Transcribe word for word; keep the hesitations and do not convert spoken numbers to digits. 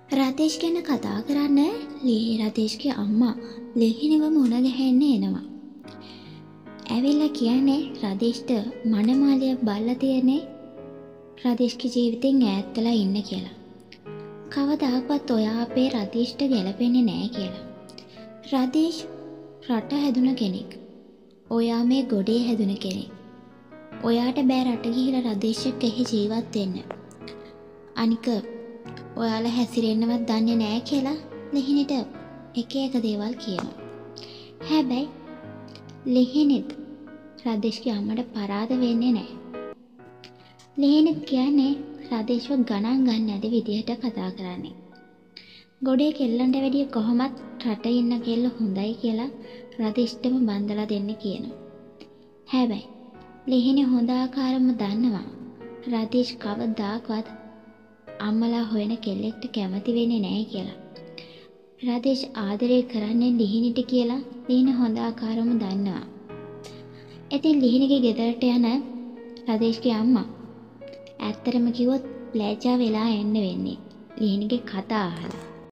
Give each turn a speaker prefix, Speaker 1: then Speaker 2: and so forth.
Speaker 1: රතේෂ් ගැන කතා කරන්න ලේ රතේෂ්ගේ අම්මා ලිහිණිව මුණ ගැහෙන්න එනවා. ඇවිල්ලා කියන්නේ රතේෂ්ට මනමාලියක් බල්ලා තියෙන්නේ රතේෂ්ගේ ජීවිතෙන් ඈත් වෙලා ඉන්න කියලා. කවදාකවත් ඔයා අපේ රතේෂ්ට ගැලපෙන්නේ නැහැ කියලා. රතේෂ් රට හැදුන කෙනෙක්. ඔයා මේ ගොඩේ හැදුන කෙනෙක්. ඔයාට බෑ රට ගිහිලා රතේෂ් එක්ක එහි ජීවත් වෙන්න. අනික ඔයාලා හැසිරෙන්නවත් දන්නේ නැහැ කියලා ලිහිණිට එක එක දේවල් කියනවා. හැබැයි ලිහිණිත් රතේෂ්ගේ අම්මට පරාද වෙන්නේ නැහැ. ලිහිණිත් කියන්නේ රතේෂ්ව ගණන් ගන්න නැති විදිහට කතා කරන්නේ. ගොඩේ කෙල්ලන්ට වැඩිය කොහොමත් රට ඉන්න කෙල්ල හොඳයි කියලා රතේෂ්ටම බන්දලා දෙන්න කියනවා. හැබැයි ලිහිණි හොඳ ආකාරම දන්නවා රතේෂ් කවදාකවත් අම්මලා හොයන කෙල්ලෙක්ට කැමති වෙන්නේ නැහැ කියලා. රතේෂ් ආදරය කරන්නේ ලිහිණිට කියලා ලිහිණි හොඳ ආකාරම දන්නවා. ඉතින් ලිහිණිගේ ගෙදරට යන රතේෂ්ගේ අම්මා ඇත්තටම කිව්වොත් ලැජ්ජා වෙලා එන්න වෙන්නේ ලිහිණිගේ කතා අහලා.